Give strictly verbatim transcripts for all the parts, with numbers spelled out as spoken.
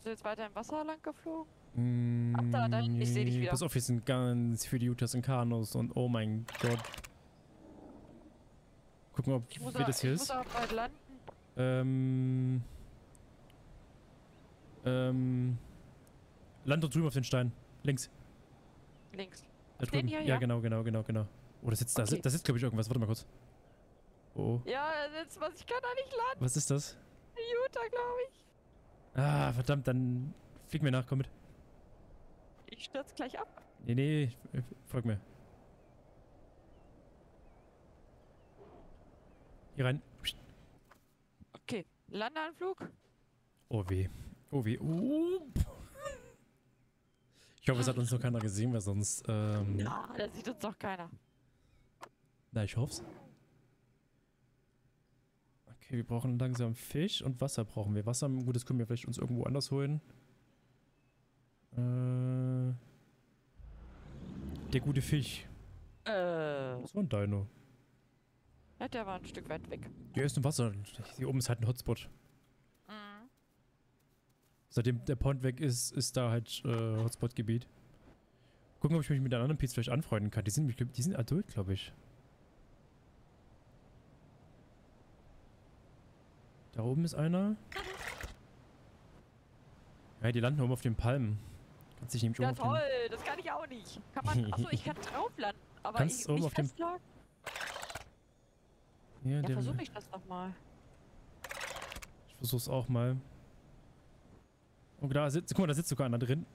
Bist du jetzt weiter im Wasser lang geflogen? Mm, Ab da, da hinten, ich sehe dich wieder. Pass auf, hier sind ganz viele Utahs und Kanus und oh mein Gott. Gucken, ob Ich muss wie auch, das hier ich ist. muss auch bald landen. Ähm. Ähm. Land dort drüben auf den Stein. Links. Links. Da Den drüben. hier, ja, ja? genau, genau, genau, genau. Oh, da sitzt, da, Okay. sitzt, da sitzt, glaube ich, irgendwas. Warte mal kurz. Oh. Ja, jetzt was, ich kann da nicht landen. Was ist das? Utah, glaube ich. Ah, verdammt, dann flieg mir nach, komm mit. Ich stürze gleich ab. Nee, nee, folg mir. Hier rein. Okay, Landeanflug. Oh weh. Oh weh. Uh. Ich hoffe, es hat uns noch keiner gesehen, weil sonst, ähm... Ja, da sieht uns doch keiner. Na, ich hoff's. Okay, wir brauchen langsam Fisch und Wasser brauchen wir. Wasser, gut, das können wir vielleicht uns irgendwo anders holen. Äh... Der gute Fisch. Äh... Das war ein Dino. Ja, der war ein Stück weit weg. Der ist im Wasser. Hier oben ist halt ein Hotspot. Mhm. Seitdem der Pond weg ist, ist da halt äh, Hotspot-Gebiet. Gucken, ob ich mich mit den anderen Piets vielleicht anfreunden kann. Die sind, die sind adult, glaube ich. Da oben ist einer. Ja, die landen oben auf den Palmen. Kannst dich nämlich Ja, oben auf toll, das kann ich auch nicht. Kann man, achso, ich kann drauf landen, aber Kannst ich oben nicht auf dem- festlagen. den... Ja, Ja, der, versuche ich das doch mal. ich versuch's auch mal. Oh, da sitzt, guck mal, da sitzt sogar einer drin.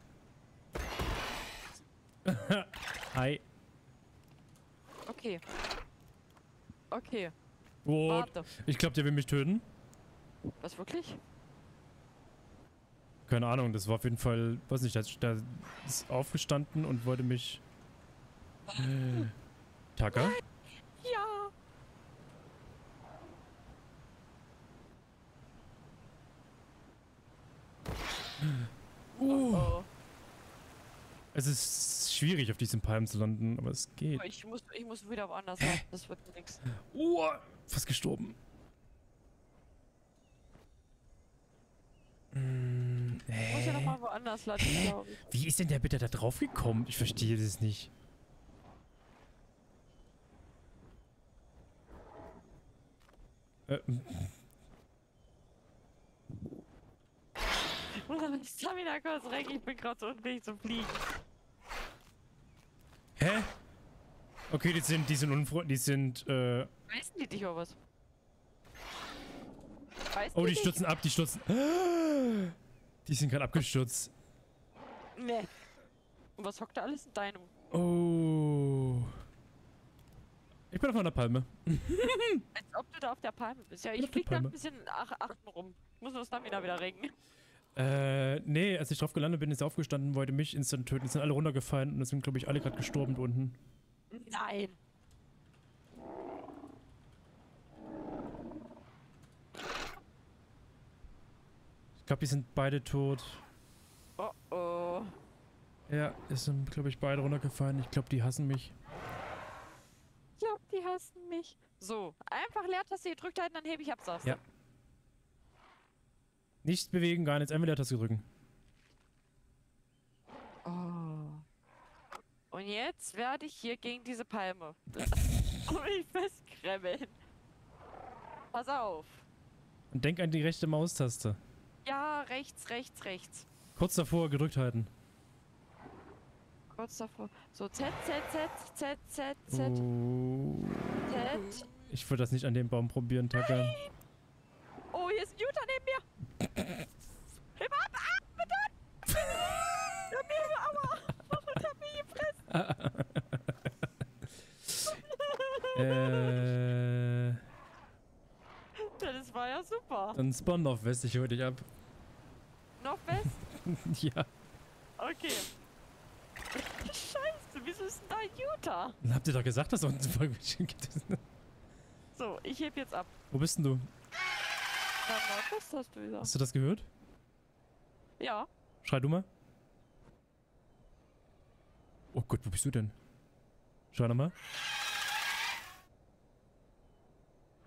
Hi. Okay. Okay, Oh, warte. ich glaube, der will mich töten. Was, wirklich? Keine Ahnung, das war auf jeden Fall, weiß nicht, der ist aufgestanden und wollte mich... Äh, Tucker? Ja. Uh, Oh, es ist schwierig, auf diesen Palmen zu landen, aber es geht. oh. Ich muss, ich muss wieder woanders landen, das wird nix. Uh, fast gestorben. Mm, Ich muss ja hä? nochmal woanders landen, Hä? glaube ich. Wie ist denn der bitte da drauf gekommen? Ich verstehe das nicht. Äh, Ich muss aber die Stamina kurz recken, ich bin gerade so unfähig zum Fliegen. hä? Okay, die sind, die sind unfreundlich, die sind, äh... Weißen die dich oder was? Weißt Oh, die dich? stürzen ab, die stürzen... Die sind gerade abgestürzt. Nee. Und was hockt da alles in deinem? Oh. Ich bin auf einer Palme. Als ob du da auf der Palme bist. Ja, Auf ich der flieg da Palme. ein bisschen ach, achten rum. Ich muss nur Stamina wieder regen. Äh, nee, als ich drauf gelandet bin, ist er aufgestanden, wollte mich instant töten. Die sind alle runtergefallen und es sind, glaube ich, alle gerade gestorben da unten. Nein. Ich glaube, die sind beide tot. Oh oh. Ja, es sind, glaube ich, beide runtergefallen. Ich glaube, die hassen mich. Ich glaub, die hassen mich. So, einfach Leertaste gedrückt halten, dann hebe ich ab, sagst du. Ja. Nicht bewegen, gar nichts. Einfach Leertaste drücken. Oh. Und jetzt werde ich hier gegen diese Palme und mich festkremmeln. Pass auf. Und denk an die rechte Maustaste. Ja, rechts, rechts, rechts. Kurz davor gedrückt halten. Kurz davor. So, Z, Z, Z, Z, Z, Z, Oh. Z. Ich würde das nicht an dem Baum probieren, Tucker. Oh, hier ist ein Utah neben mir. Heb ab, ah, bitte. Der hat mir, aua. Der hat mich gefressen. äh, Das war ja super. dann spawn auf West, ich hol dich ab. Noch fest? Ja. Okay. Scheiße, wieso ist denn da Utah? Dann habt ihr doch gesagt, dass es uns Folgenchen gibt. So, ich heb jetzt ab. Wo bist denn du? Na, Nordwest hast du gesagt. Hast du das gehört? Ja. Schrei du mal. Oh Gott, wo bist du denn? Schau nochmal.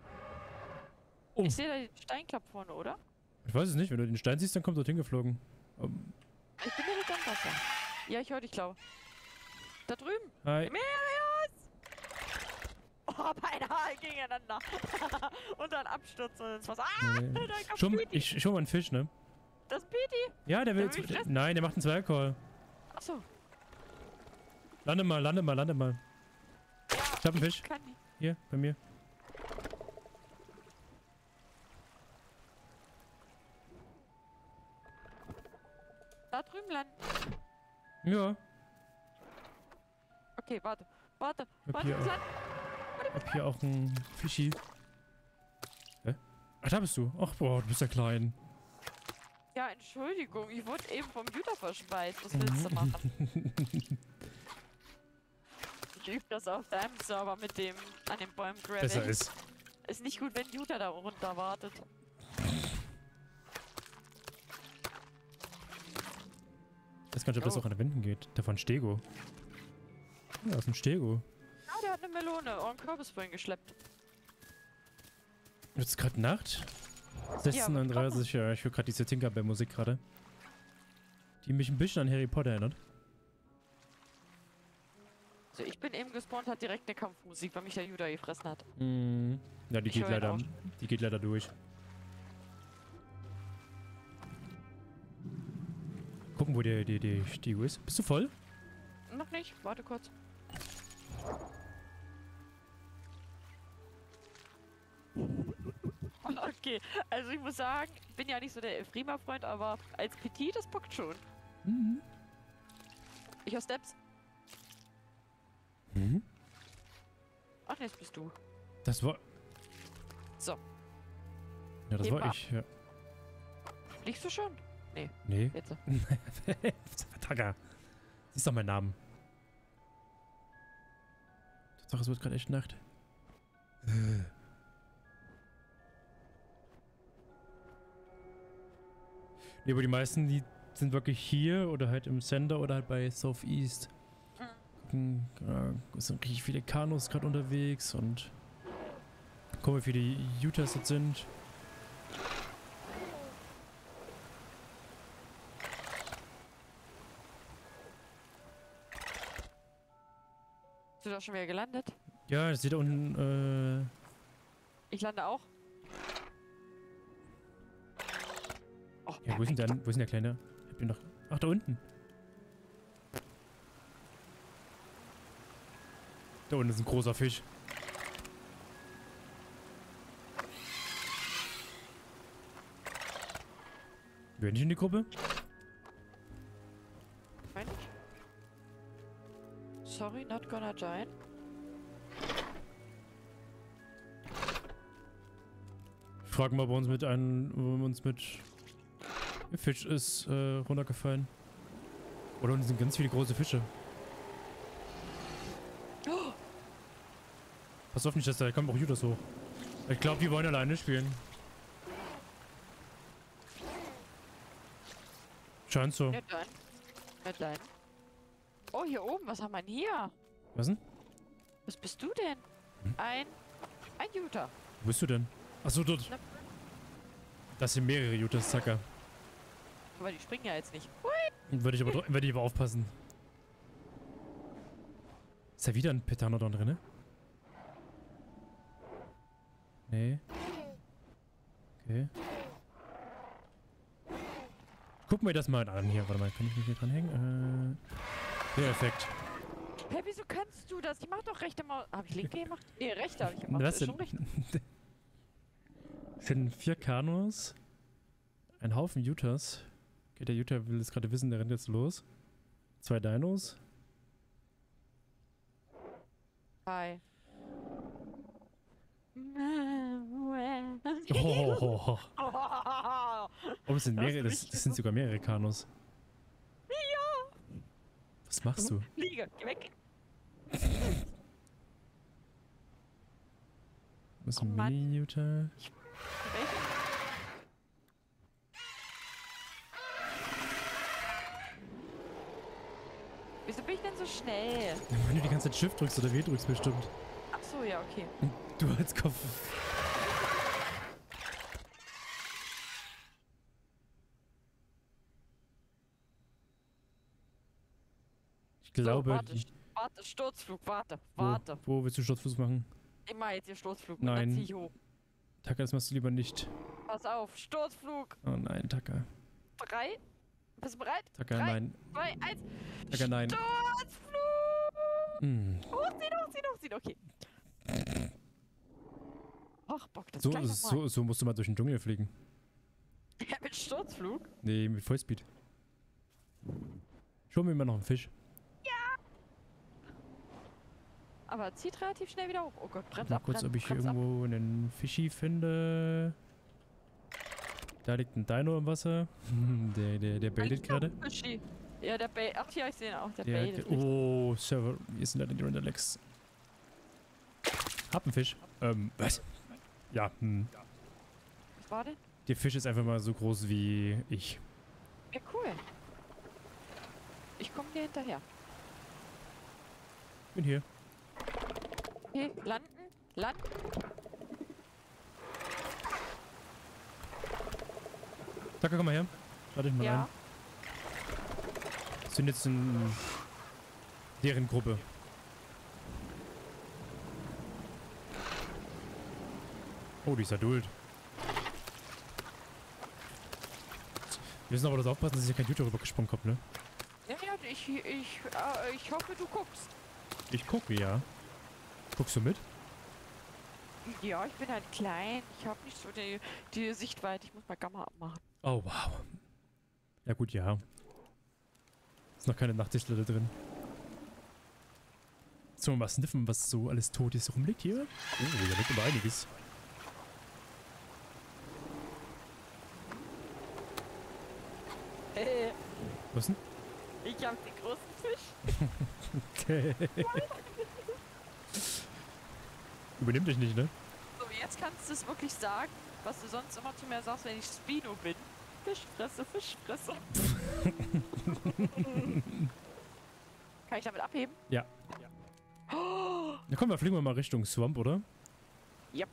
Oh. Ich sehe da den Steinklapp vorne, oder? Ich weiß es nicht. Wenn du den Stein siehst, dann kommt er hingeflogen. Um, Ich bin direkt am Wasser. Ja, ich höre dich, glaube. Da drüben. hi. Merius! Oh, beinahe gegeneinander. Und dann Absturz und ins Wasser. Ah, Nee. da kommt Schon, Peti. ich schon mal einen Fisch, ne? Das ist Peti. Ja, der will. Der will mich jetzt- fressen. Nein, der macht einen Zwergcall. Achso. Lande mal, lande mal, lande mal. Ich hab einen Fisch. Kann die. Hier, bei mir. Da drüben landen. Ja. Okay, warte. Warte. Hab Warte, hier, das auch, Land. hab hier auch einen Fischi. Hä? Ach, da bist du. Ach, boah, du bist ja klein. Ja, Entschuldigung. Ich wurde eben vom Jutta verspeist. Was willst du Mhm. machen? Ich übe das auf deinem Server mit dem an den Bäumen grabbeln. Besser ist. Ist nicht gut, wenn Jutta da runter wartet. Ich weiß gar nicht, ob das Oh. auch an den Wänden geht. Da war ein Stego. Ja, das ist ein Stego. Ah, der hat eine Melone und einen Kürbis vorhin geschleppt. Jetzt ist gerade Nacht. sechzehn Uhr neununddreißig, ja, ich höre gerade diese Tinkerbell-Musik gerade. Die mich ein bisschen an Harry Potter erinnert. Also ich bin eben gespawnt, hat direkt eine Kampfmusik, weil mich der Judah gefressen hat. Mhm. Ja, die Ich geht höre ihn leider. auch. Die geht leider durch. Gucken, wo der, der, der Stego ist. Bist du voll? Noch nicht, warte kurz. Okay, also ich muss sagen, ich bin ja nicht so der Elfrima-Freund, aber als Petit, das bockt schon. Mhm. Ich höre Steps. Mhm. Ach, jetzt bist du. Das war. So. Ja, das Heben war ab. ich, ja. Fliegst du schon? Nee. Jetzt. Tacker. Siehst doch meinen Namen. Doch, es wird gerade echt Nacht. Äh. Nee, aber die meisten, die sind wirklich hier oder halt im Center oder halt bei Southeast. Gucken, ja, es sind richtig viele Kanus gerade unterwegs und gucken, wie viele Utahs jetzt sind. Bist du da schon wieder gelandet? Ja, das sieht da unten, Ich lande auch. Oh, äh. Ja, wo ist denn der, wo ist denn der Kleine? Ich hab den noch. Ach, da unten. Da unten ist ein großer Fisch. Wer nicht in die Gruppe? Mein ich? Sorry, not gonna join. Ich frage mal, ob uns mit einem, ob uns mit Fisch ist äh, runtergefallen. Oder unten sind ganz viele große Fische. Oh, Pass auf nicht, dass da kommt auch Judas hoch. Ich glaube, die wollen alleine spielen. Scheint so. ja dann. Ja dann. Oh, hier oben, was haben wir denn hier? Was denn? Was bist du denn? Hm? Ein... ein Jutta. Wo bist du denn? Achso, dort. Na, Das sind mehrere Jutas, Zacker. aber die springen ja jetzt nicht. Würde ich aber, dr- würde ich aber aufpassen. Ist da wieder ein Petanodon drin, ne? Nee. Okay. Gucken wir das mal an hier. Warte mal, kann ich mich hier dran hängen? Äh. Perfekt. Hä, wieso kannst du das? Ich mach doch rechte Maus. Hab ich linke gemacht? Nee, rechte habe ich gemacht. Was Das ist schon denn? recht. Es sind vier Kanus. Ein Haufen Jutas. Okay, der Utah will jetzt gerade wissen, der rennt jetzt los. Zwei Dinos. Hi. Oh, oh, oh. Oh, Oh, es sind Das ist mehrere, das, richtig das sind gut. sogar mehrere Kanus. ja. Was machst du? Fliege, geh weg. Was ist Oh ein Mann. Mini-Utah? Geh weg. Wieso bin ich denn so schnell? Wenn du die ganze Zeit Shift drückst oder W drückst bestimmt. Ach so, ja, okay. Du als Kopf. glaube... So, warte, die, warte, Sturzflug, warte, wo, warte. wo willst du Sturzflug machen? Ich mach jetzt hier Sturzflug. Nein. Und dann zieh ich hoch. Taka, das machst du lieber nicht. Pass auf, Sturzflug. Oh nein, Taka. Drei. Bist du bereit? Taka, Drei, nein. zwei, eins. Taka, nein. Sturzflug! Hm. Hochziehen, hochziehen, hochziehen, okay. Ach, Bock, das So, gleich noch so, so musst du mal durch den Dschungel fliegen. mal. Ja, mit Sturzflug? Nee, mit Vollspeed. Schon mir mal noch einen Fisch. Aber zieht relativ schnell wieder hoch. Oh Gott, bremst Mal ab, kurz, bremst, ob ich hier bremst ab. irgendwo einen Fischi finde. Da liegt ein Dino im Wasser. Der, der, der baitet gerade. Fischi. Ja, der baitet. Ach ja, ich sehe ihn auch. Der, Der, baitet. der, oh, Server. Hier sind leider die Renderlegs. Hab einen Fisch. Ähm, was? Ja, hm. Was war denn? Der Fisch ist einfach mal so groß wie ich. Ja, cool. Ich komme dir hinterher. Bin hier. Okay, landen, landen. Taka, komm mal her. Warte ich mal Ja. rein. Sind jetzt in deren Gruppe. Oh, die ist adult. Wir müssen aber das aufpassen, dass ich hier kein Tüte rübergesprungen kommt, ne? Ja, ja, ich, ich, äh, ich hoffe, du guckst. Ich gucke, ja. Guckst du mit? Ja, ich bin halt klein. Ich habe nicht so die, die Sichtweite. Ich muss mal Gamma abmachen. Oh, wow. Ja gut, ja. Ist noch keine Nachtsichtler da drin. Sollen wir mal sniffen, was so alles tot ist rumliegt hier? Oh, da liegt aber einiges. Äh, Was denn? ich habe den großen Fisch. Okay. Übernimm dich nicht, ne? So, jetzt kannst du es wirklich sagen, was du sonst immer zu mir sagst, wenn ich Spino bin. Fischfresse, Fischfresse. Kann ich damit abheben? Ja. Oh, Na komm, dann fliegen wir mal Richtung Swamp, oder? Yep.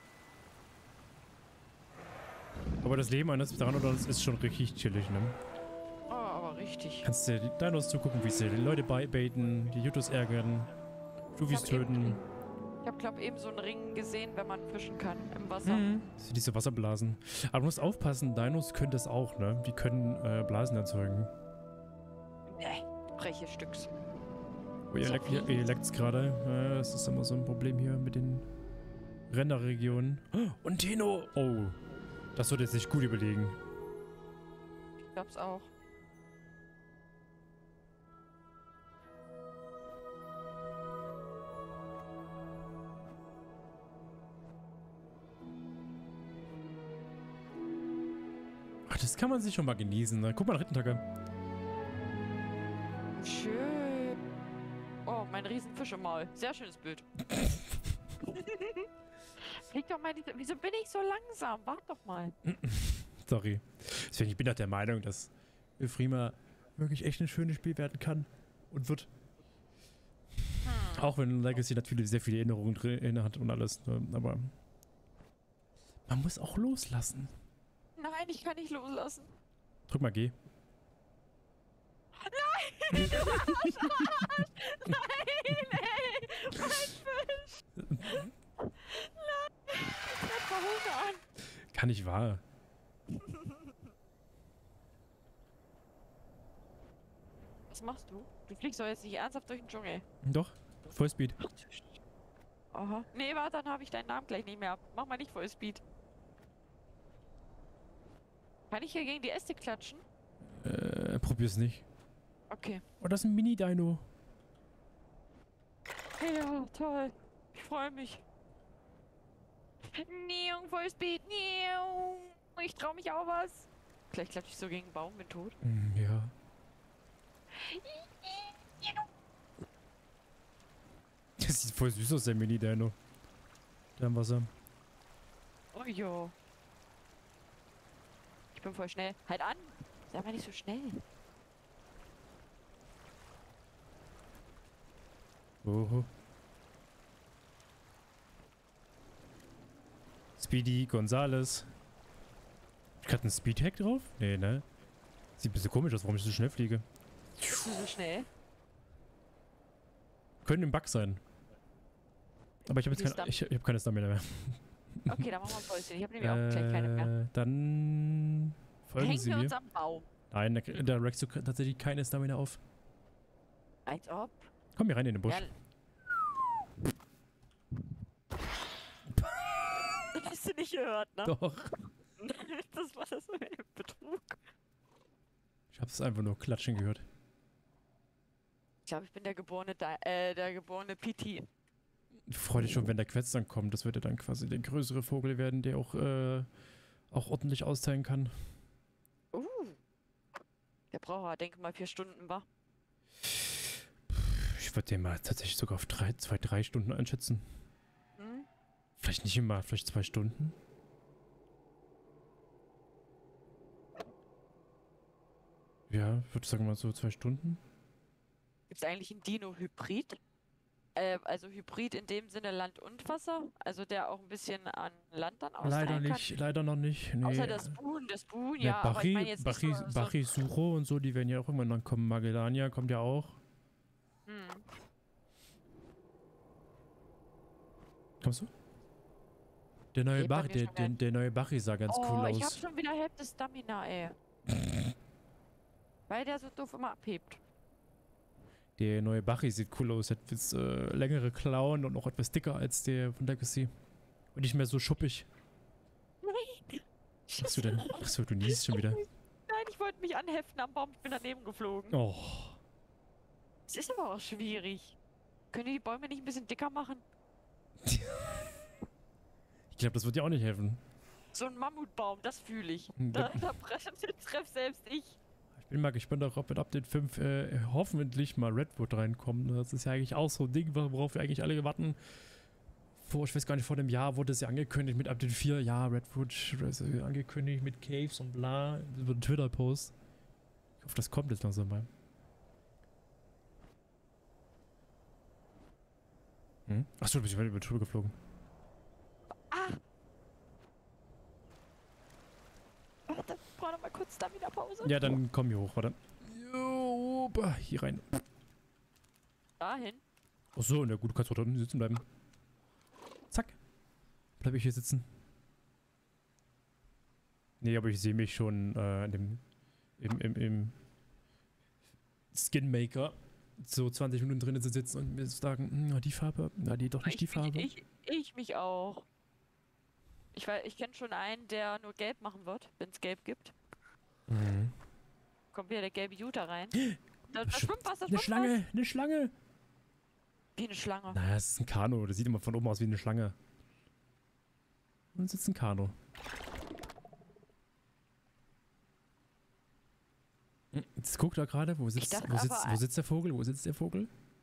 Aber das Leben eines Pteranodons ist schon richtig chillig, ne? oh, aber richtig. Kannst dir die Dinos zugucken, wie sie die Leute beibaiten, die Jutos ärgern, Jufis Ich hab eben- töten. Ich habe, glaube eben so einen Ring gesehen, wenn man fischen kann im Wasser. Mhm. Das sind diese Wasserblasen. Aber du musst aufpassen, Dinos können das auch, ne? Die können äh, Blasen erzeugen. Nee, breche Stücks. Oh, ihr, So leckt, viel. ihr leckt's gerade. Ja, das ist immer so ein Problem hier mit den Renderregionen. Oh, und Dino! Oh, das sollte jetzt sich gut überlegen. Ich glaub's auch. Ach, das kann man sich schon mal genießen, ne? Guck mal nach Rittentacker. Schön. Oh, mein Riesenfisch im Maul. Sehr schönes Bild. Flieg doch mal diese... Wieso bin ich so langsam? Wart doch mal. Sorry. Deswegen, ich bin doch der Meinung, dass Elfrima wirklich echt ein schönes Spiel werden kann. Und wird. Hm. Auch wenn Legacy natürlich sehr viele Erinnerungen drin hat und alles. Ne? Aber man muss auch loslassen. Nein, ich kann nicht loslassen. Drück mal G. Nein, du Arsch, Arsch. Nein, ey. Mein Fisch. Nein. Ich verhungern. Kann nicht wahr. Was machst du? Du fliegst doch jetzt nicht ernsthaft durch den Dschungel. Doch. Vollspeed. Aha. Nee, warte, dann habe ich deinen Namen gleich nicht mehr. Mach mal nicht Vollspeed. Kann ich hier gegen die Äste klatschen? Äh, probier's nicht. Okay. Oh, das ist ein Mini-Dino. Ja, toll. Ich freue mich. Niung, Vollspeed, niung. Ich trau mich auch was. Gleich klatsche ich so gegen einen Baum, bin tot. Hm, ja. Das sieht voll süß aus, der Mini-Dino. Da im Wasser. Oh jo. Ich bin voll schnell. Halt an! Sei mal nicht so schnell. Oho. Speedy Gonzales. Hab ich gerade einen Speedhack drauf? Nee, ne? Sieht ein bisschen komisch aus, warum ich so schnell fliege. Bist du so schnell? Können im Bug sein. Aber ich habe jetzt Die keine, ich, ich hab keine Stamina mehr. Okay, dann machen wir ein Päuschen. Ich habe nämlich auch gleich keine mehr. Äh, dann folgen Hängen Sie wir mir. uns am Baum. Nein, da, da rackst du tatsächlich keine Stamina auf. Als ob. Komm hier rein in den Busch. Ja. Hast du nicht gehört, ne? Doch. Das war das mit dem Betrug. Ich hab's einfach nur klatschen gehört. Ich glaube, ich bin der geborene, Di äh, der geborene P T. Freu dich schon, wenn der Quetz dann kommt. Das wird ja dann quasi der größere Vogel werden, der auch, äh, auch ordentlich austeilen kann. Uh. Der braucht, denke mal, vier Stunden, war. Ich würde den mal tatsächlich sogar auf drei, zwei, drei Stunden einschätzen. Hm? Vielleicht nicht immer, vielleicht zwei Stunden. Ja, ich würde sagen mal so zwei Stunden. Gibt es eigentlich einen Dino-Hybrid? Äh, also Hybrid in dem Sinne Land und Wasser? Also der auch ein bisschen an Land dann austeilen Leider kann? nicht, leider noch nicht. Nee. Außer das Spoon, das Spoon, Ja, ja, aber ich Bachy, meine jetzt Bachy, nicht so, so Bachy Suro und so, die werden ja auch irgendwann dann kommen. Magellania kommt ja auch. hm. Kommst du? Der neue Geht bei Bach, mir der, schon der, ein. der neue Bachy sah ganz Oh, cool ich hab aus. schon wieder Hälfte Stamina, ey. Weil der so doof immer abhebt. Der neue Bachy sieht cool aus, hat jetzt äh, längere Klauen und auch etwas dicker als der von Legacy. Und nicht mehr so schuppig. Nein! Was hast du denn? Achso, du niest schon wieder. Nein, ich wollte mich anheften am Baum, ich bin daneben geflogen. Oh. Es ist aber auch schwierig. Können die die Bäume nicht ein bisschen dicker machen? Ich glaube, das wird dir auch nicht helfen. So ein Mammutbaum, das fühle ich. Hm, Da, da- da treff selbst ich. Ich bin mal gespannt, auch, ob mit Update fünf äh, hoffentlich mal Redwood reinkommt. Das ist ja eigentlich auch so ein Ding, worauf wir eigentlich alle warten. Vor, ich weiß gar nicht, vor einem Jahr wurde es ja angekündigt mit Update vier. Ja, Redwood also angekündigt mit Caves und bla. Über den Twitter-Post. Ich hoffe, das kommt jetzt langsam mal. Hm? Achso, du bist über die Tür geflogen. Ah! Warte, ich brauche noch mal kurz Stamina-Pause. Ja, dann komm hier hoch, warte. Jo, bah, hier rein. Dahin. Achso, na gut, du kannst auch da unten sitzen bleiben. Zack. Bleib ich hier sitzen. Nee, aber ich sehe mich schon äh, in dem, im, im, im Skinmaker so zwanzig Minuten drinnen zu sitzen und mir zu sagen, na die Farbe, na die doch nicht ich, die Farbe. Ich, ich, ich mich auch. Ich, weiß, ich kenne schon einen, der nur gelb machen wird, wenn es gelb gibt. Mhm. Kommt wieder der gelbe Utah rein. Da, da Sch- schwimmt was, da Eine schwimmt Schlange, eine Schlange. was. Wie eine Schlange. Naja, es ist ein Kanu, das sieht immer von oben aus wie eine Schlange. Und es sitzt ein Kanu. Hm, Jetzt guckt er gerade, wo sitzt, dachte wo, sitzt, aber- wo sitzt der Vogel? Wo sitzt der Vogel?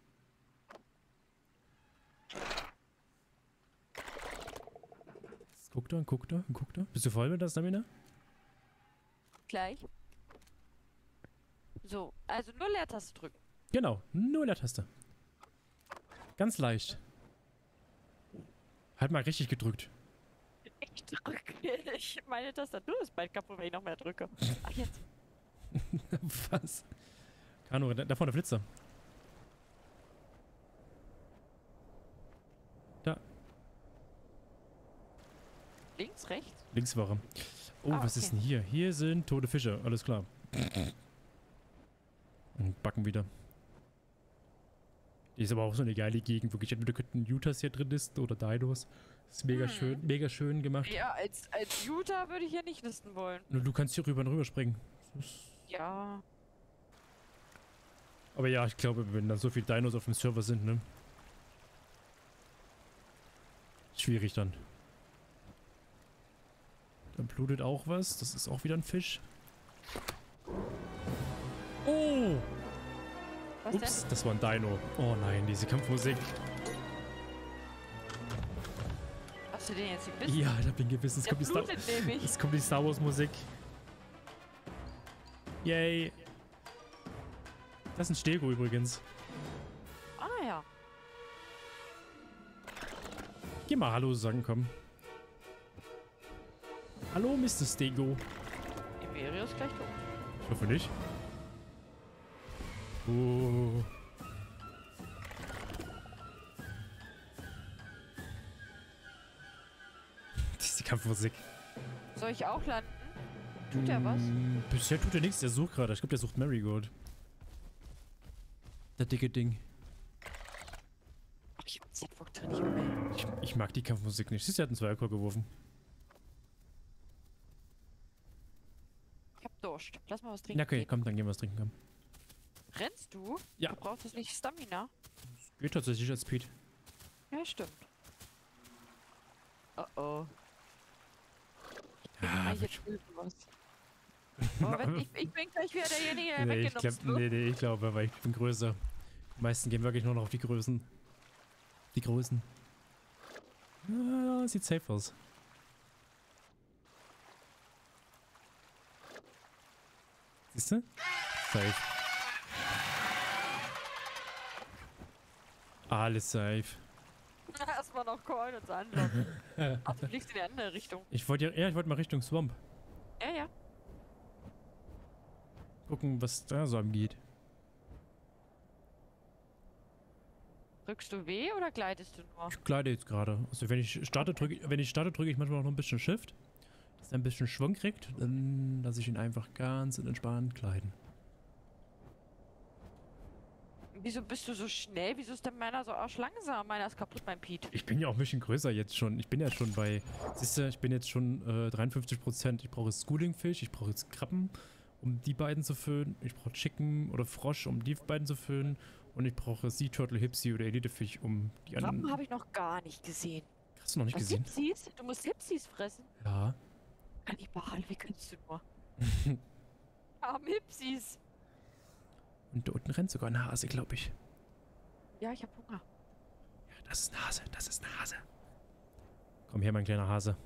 Jetzt guckt er und guckt er und guckt er. Bist du voll mit der Stamina? Gleich. So, also nur Leertaste drücken. Genau, nur in der Taste. Ganz leicht. Halt mal richtig gedrückt. Ich drücke. Ich, meine Tastatur ist bald kaputt, wenn ich noch mehr drücke. Ach, jetzt. Was? Kanu, da, da vorne Flitzer. Da, Links, rechts? links war er. Oh, Ah, was ist okay. denn hier? Hier sind tote Fische, alles klar. Und backen wieder. Die ist aber auch so eine geile Gegend, wirklich. Entweder könnten Utahs hier drin ist oder Dinos. Das ist mega Mhm. schön, mega schön gemacht. Ja, als, als Utah würde ich hier nicht listen wollen. Nur du kannst hier rüber und rüber springen. Das ist- Ja. Aber ja, ich glaube, wenn dann so viele Dinos auf dem Server sind, ne? Schwierig dann. Dann blutet auch was. Das ist auch wieder ein Fisch. Oh! Was Ups, das war ein Dino. Oh nein, diese Kampfmusik. denn? Hast du den jetzt gebissen? Ja, da bin gewissen. Es Der kommt die Star blutet nämlich. es kommt die Star Wars Musik. Yay. Das ist ein Stego übrigens. Ah ja. Geh mal Hallo sagen, komm. Hallo, Mister Stego. Imperio ist gleich tot. Ich hoffe nicht. Oh. Kampfmusik. Soll ich auch landen? Tut er was? Mm, bisher tut er nichts, der sucht gerade. Ich glaube, der sucht Marigold. Der dicke Ding. Ach, ich hab Z-Fuck drin, ich will. Ich, ich mag die Kampfmusik nicht. Siehst du, er hat einen Zweierkorb geworfen. Ich hab Durst. Lass mal was trinken. Ja, okay, gehen. komm, dann gehen wir was trinken, komm. Rennst du? Ja. Du brauchst das nicht Stamina. Geht tatsächlich als Speed. Ja, stimmt. Oh oh. Ja, Ah, wird jetzt will was. Oh, wenn, ich, ich bin gleich wieder derjenige, der nee, ich weggenommen glaub, nee, nee, ich glaube, weil ich bin größer. Die meisten gehen wirklich nur noch auf die Größen. Die Größen. Ja, sieht safe aus. Siehst du? Safe. Alles safe. Erstmal noch callen und anlocken. Ach, du fliegst in die andere Richtung. Ich wollte ja, ja, ich wollte mal Richtung Swamp. Ja, ja. Gucken, was da so abgeht. Drückst du W oder gleitest du nur? Ich gleite jetzt gerade. Also wenn ich starte, drücke wenn ich starte, drücke ich manchmal auch noch ein bisschen Shift. Dass er ein bisschen Schwung kriegt. Dann lasse ich ihn einfach ganz entspannt gleiten. Wieso bist du so schnell? Wieso ist denn meiner so arschlangsam? Meiner ist kaputt, mein Piet. Ich bin ja auch ein bisschen größer jetzt schon. Ich bin ja schon bei, siehst du, ich bin jetzt schon äh, dreiundfünfzig Prozent. Ich brauche jetzt Schooling-Fisch, ich brauche jetzt Krabben, um die beiden zu füllen. Ich brauche Chicken oder Frosch, um die beiden zu füllen. Und ich brauche Sea Turtle, Hipsy oder Elitefisch, um die anderen... Krabben habe ich noch gar nicht gesehen. Hast du noch nicht Was, gesehen? Hipsies? Du musst Hipsies fressen? Ja. Kannibal, wie kannst du nur? Arm Hipsies. Und da unten rennt sogar ein Hase, glaube ich. Ja, ich hab Hunger. Ja, das ist ein Hase, das ist ein Hase. Komm her, mein kleiner Hase.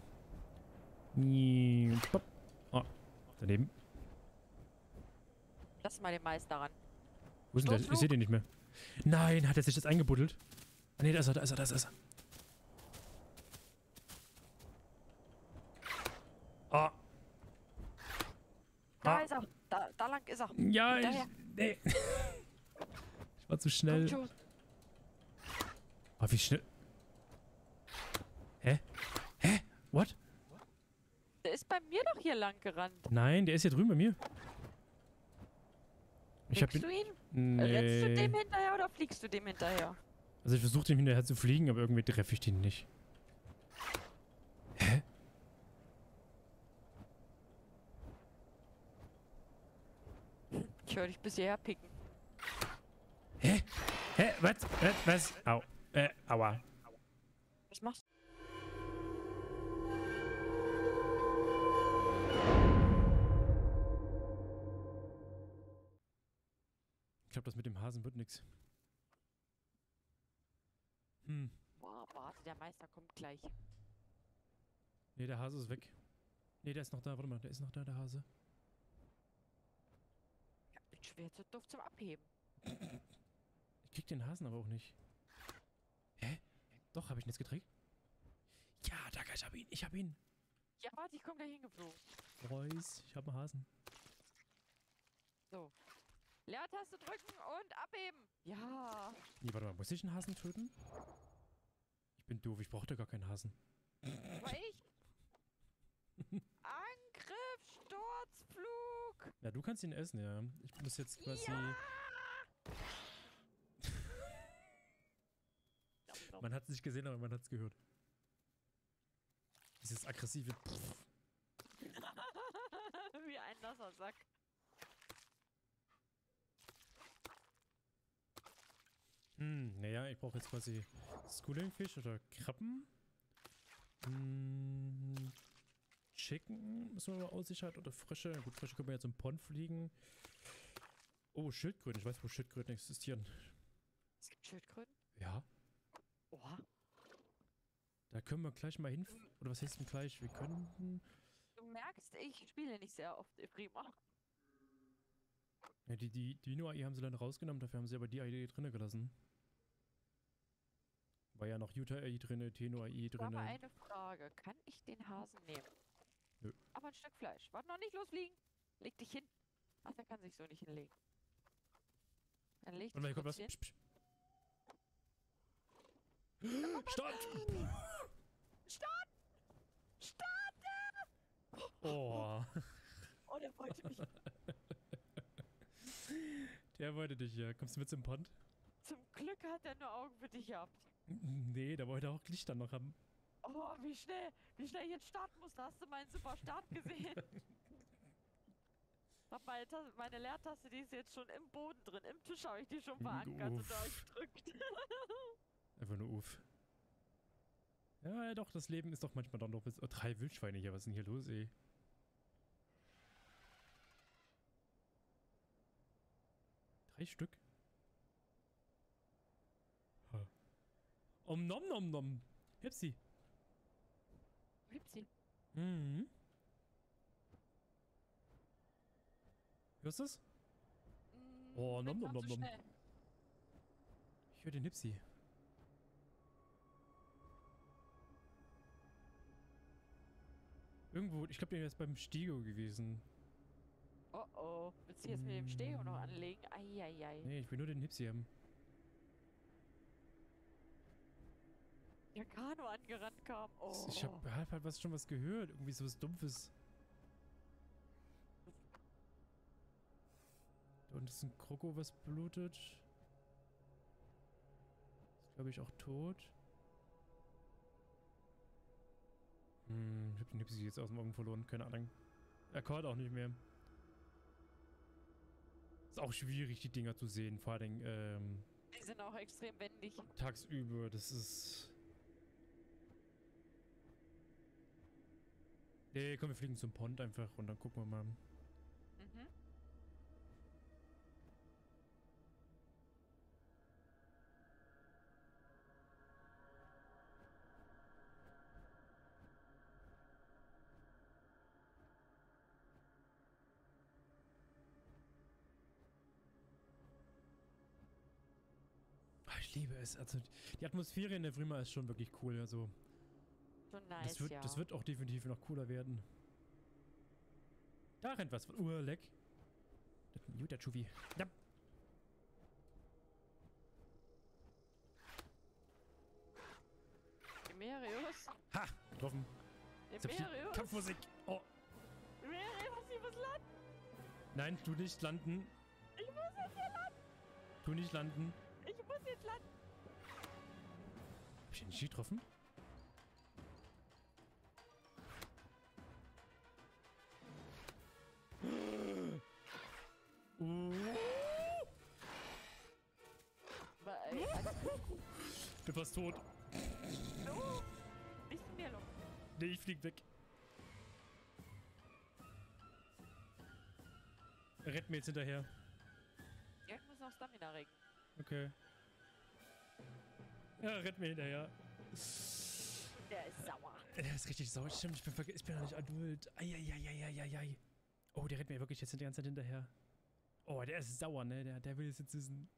Oh, daneben. Lass mal den Mais daran. Wo ist denn der? Ich sehe den nicht mehr. Nein, hat er sich jetzt eingebuddelt? Ah, nee, da ist er, da ist er, da ist er. Ah. Da Ah. ist er. Da, da lang ist er. Ja, ich, Hinterher. nee. Ich war zu schnell. Komm schon. Oh, wie schnell. Hä? Hä? What? Der ist bei mir doch hier lang gerannt. Nein, der ist hier drüben bei mir. Ich hab Fliegst ihn. du ihn? Rennst du Nee. dem hinterher oder fliegst du dem hinterher? Also ich versuche dem hinterher zu fliegen, aber irgendwie treffe ich den nicht. Hä? Ich höre dich bis hierher picken. Hä? Hä? Was? Was? Was? Au. Äh, aua. Was machst du? Ich glaube, das mit dem Hasen wird nix. Hm. Boah, warte, der Meister kommt gleich. Nee, der Hase ist weg. Nee, der ist noch da. Warte mal, der ist noch da, der Hase. Ja, bin schwer zu doof zum Abheben. Ich krieg den Hasen aber auch nicht. Hä? Doch, habe ich ihn jetzt gekriegt? Ja, danke, ich hab ihn. Ich hab ihn. Ja, warte, ich komm gleich hingeflogen. Reus, ich hab einen Hasen. So. Leertaste drücken und abheben. Ja. Nee, warte mal, muss ich einen Hasen töten? Ich bin doof, ich brauchte gar keinen Hasen. Aber ich. Angriff, Sturzflug. Ja, du kannst ihn essen, ja. Ich muss jetzt quasi... Ja. Man hat es nicht gesehen, aber man hat es gehört. Dieses aggressive... Wie ein nasser Sack. Hm, naja, ich brauche jetzt quasi Schooling-Fisch oder Krabben. Hm, Chicken müssen wir mal aussichern oder Frösche. Gut, Frösche können wir jetzt im Pond fliegen. Oh, Schildkröten. Ich weiß, wo Schildkröten existieren. Es gibt Schildkröten? Ja. Oha. Da können wir gleich mal hin. Oder was heißt denn gleich? Wir könnten... Du merkst, ich spiele nicht sehr oft Prima. Ja, die, die Dino-A I haben sie dann rausgenommen, dafür haben sie aber die A I drinne gelassen. War ja noch Utah-A I drinne, Teno-A I Ich habe drinne. eine Frage. Kann ich den Hasen nehmen? Nö. Aber ein Stück Fleisch. Warte, noch nicht losfliegen. Leg dich hin. Ach, der kann sich so nicht hinlegen. Dann leg Warte mal, dich hier kommt kurz was. hin. Psch, psch. Start! Start! Start! Oh. Oh, der wollte mich. Der wollte dich ja. Kommst du mit zum Pond? Zum Glück hat er nur Augen für dich gehabt. Nee, der wollte auch Licht dann noch haben. Oh, wie schnell, wie schnell ich jetzt starten musste. Hast du meinen super Start gesehen? Hab meine, Tasse, meine Leertaste, die ist jetzt schon im Boden drin. Im Tisch habe ich die schon verankert und da ich drückt. Einfach nur uff. Ja, ja, doch, das Leben ist doch manchmal dann noch bis... Oh, drei Wildschweine hier, was ist denn hier los, ey? Drei Stück? Ha. Om nom nom nom. Hipsi. Hübsi. Mhm. Hörst du es? Mm, Oh, nom bin nom grad nom zu nom. schnell. Ich höre den Hipsi. Irgendwo, ich glaube, der ist beim Stego gewesen. Oh oh. Willst du jetzt mit dem Stego noch anlegen? Eieiei. Nee, ich will nur den Hipsi haben. Der Kanu angerannt kam. Oh. Ich hab hab halt was, schon was gehört. Irgendwie so was Dumpfes. Da unten ist ein Kroko, was blutet. Ist, glaube ich, auch tot. Hm, ich hab den Hipsi jetzt aus den Augen verloren. Keine Ahnung. Er kaut auch nicht mehr. Ist auch schwierig, die Dinger zu sehen. Vor allem, ähm, Die sind auch extrem wendig. tagsüber. Das ist... Nee, komm, wir fliegen zum Pond einfach und dann gucken wir mal. Mhm. Ich liebe es. Also die Atmosphäre in der Vrima ist schon wirklich cool. Also So nice, das wird, ja. das wird auch definitiv noch cooler werden. Da rennt was von Urleck. Das ist ein guter Chuvi. Ja. Emerius. Ha! Getroffen. Emerius. Kampfmusik. Oh. Emerius, ich muss landen. Nein, tu nicht landen. Ich muss jetzt hier landen. Tu nicht landen. Ich muss jetzt landen. Hab ich den nicht getroffen? Uh. Aber, ey, also, Du warst tot. no. Nicht zu mir, Luke. Nee, ich flieg weg. Rett mir jetzt hinterher. Ja, ich muss noch Stamina regen. Okay. Ja, rett mir hinterher. Der ist sauer. Der ist richtig sauer. Stimmt, ich bin, verge- ich bin noch nicht adult. Eieieiei. Oh, der rennt mir wirklich jetzt die ganze Zeit hinterher. Oh, der ist sauer, ne? Der, der will es jetzt wissen.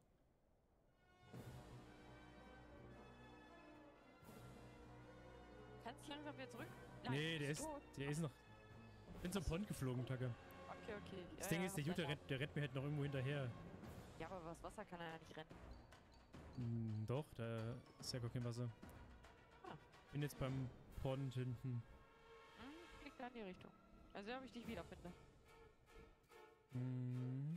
Kannst du langsam wieder zurück? Nein, Nee, du der bist ist, tot. der ist noch... Ich bin zum Pond geflogen, Tacke. Okay, okay. Das Ja, Ding ja, ist, der hab Jute, deine- rennt, der rennt mir halt noch irgendwo hinterher. Ja, aber was Wasser kann er ja nicht rennen. Hm, doch, da ist ja gar kein Wasser. Ah. Bin jetzt beim Pond hinten. Hm, fliegt da in die Richtung. Also, ob ich dich wiederfinde. Hm.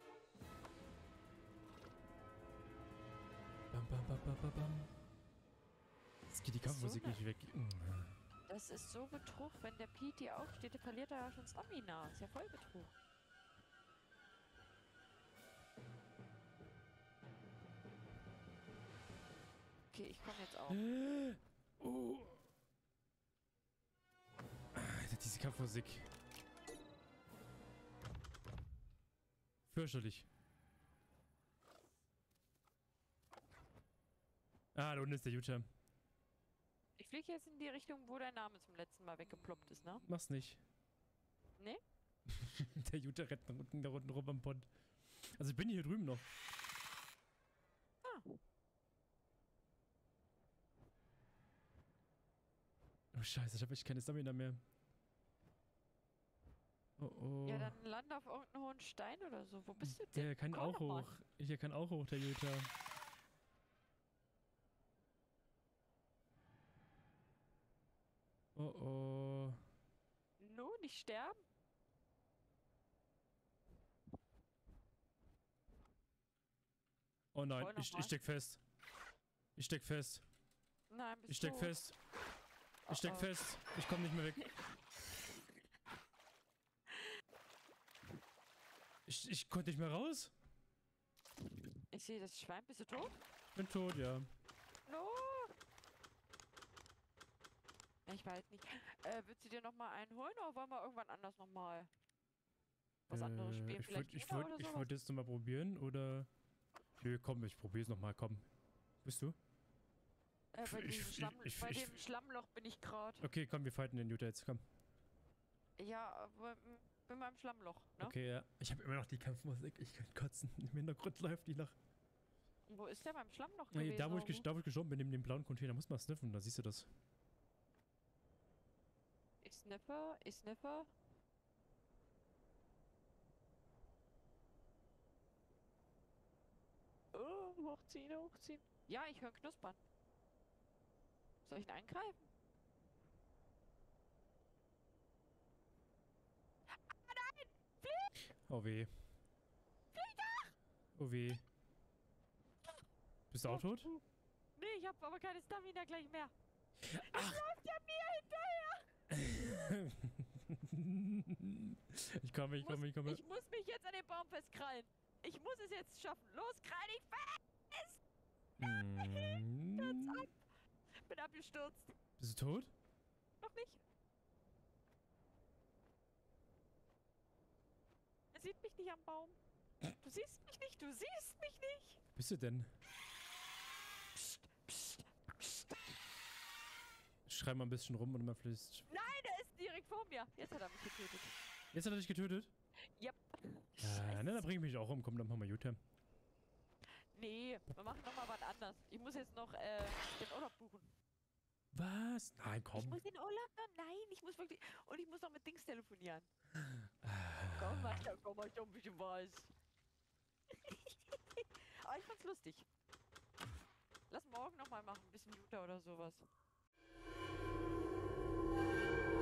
Bam, bam, bam, bam, bam, bam. Jetzt geht die Das ist so Kampfmusik eine- nicht weg. Hm. Das ist so Betrug. Wenn der Petey aufsteht, der verliert er ja schon Stamina. Ist ja voll Betrug. Okay, ich komme jetzt auch. Oh. Alter, diese Kampfmusik. Fürchterlich. Ah, da unten ist der Jutta. Ich fliege jetzt in die Richtung, wo dein Name zum letzten Mal weggeploppt ist, ne? Mach's nicht. Nee? Der Jutta rennt nach unten, da unten rum am Pond. Also ich bin hier drüben noch. Ah. Oh scheiße, ich habe echt keine Stamina mehr. Oh oh. Ja, dann land auf irgendeinen hohen Stein oder so. Wo bist du denn? Der kann Komm auch doch mal. hoch. Der kann auch hoch, der Jutta. Oh oh. Nun nicht sterben? Oh nein, Voll noch ich, mal. ich steck fest. Ich steck fest. Nein, bist Ich steck tot. fest. Oh, Ich steck oh. fest. Ich komm nicht mehr weg. Ich, ich konnte nicht mehr raus. Ich sehe das Schwein. Bist du tot? Bin tot, ja. No! Ich weiß nicht. Äh, willst du dir nochmal einen holen oder wollen wir irgendwann anders nochmal was anderes Äh, spielen? ich Vielleicht würde ich Dota würd, oder ich sowas? würd jetzt nochmal probieren, oder... Nö, komm, ich probier's nochmal, komm. Bist du? Äh, bei ich- diesem ich- Schlamm, ich- bei ich- dem Schlammloch bin ich gerade. Okay, komm, wir fighten den Utah jetzt, komm. Ja, aber mm, bin beim Schlammloch, ne? Okay, ja. Ich habe immer noch die Kampfmusik, ich kann kotzen. Im Hintergrund läuft die noch. Und wo ist der beim Schlammloch Nee, gewesen? da, wo ich, oder ges- da, wo ich gestorben bin, neben dem blauen Container, muss man sniffen, da siehst du das. Ich sniffe, ich sniffe. Oh, hochziehen, hochziehen. Ja, ich höre Knuspern. Soll ich ihn eingreifen? Oh weh. Oh weh. Bist du auch tot? Uh, Nee, ich habe aber keine Stamina gleich mehr. Ach. Es läuft ja mir hinterher. Ich komme, ich muss, komme, ich komme. Ich muss mich jetzt an den Baum festkrallen. Ich muss es jetzt schaffen. Los, krall dich fest! Mm. ab! Bin abgestürzt. Bist du tot? Noch nicht. Er sieht mich nicht am Baum. Du siehst mich nicht, du siehst mich nicht. Wo bist du denn? Psst, psst, psst. Schrei mal ein bisschen rum und mal fließt. Nein, er ist direkt vor mir. Jetzt hat er mich getötet. Jetzt hat er dich getötet? Yep. Ja, ne, dann bring ich mich auch um. Komm, dann machen wir Utah. Nee, wir machen nochmal was anderes. Ich muss jetzt noch äh, den Urlaub buchen. Was? Nein, Ich komm. muss den Urlaub noch? Nein, ich muss wirklich... Und ich muss noch mit Dings telefonieren. Komm mal, ja, komm mal, ich ein bisschen was. Aber ich fand's lustig. Lass morgen nochmal machen, ein bisschen Utah oder sowas.